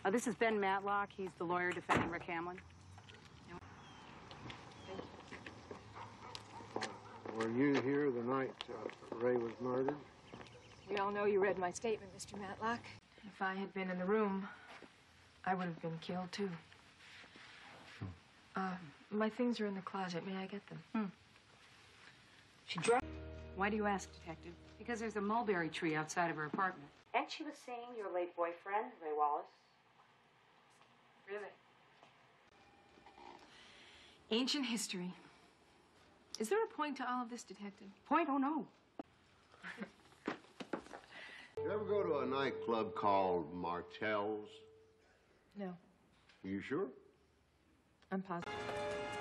This is Ben Matlock. He's the lawyer defending Rick Hamlin. Were you here the night Ray was murdered? We all know you read my statement, Mr. Matlock. If I had been in the room, I would have been killed, too. My things are in the closet. May I get them? She dropped. Why do you ask, Detective? Because there's a mulberry tree outside of her apartment. And she was seeing your late boyfriend, Ray Wallace. Really? Ancient history. Is there a point to all of this, Detective? Point? Oh, no. You ever go to a nightclub called Martell's? No. You sure? I'm positive.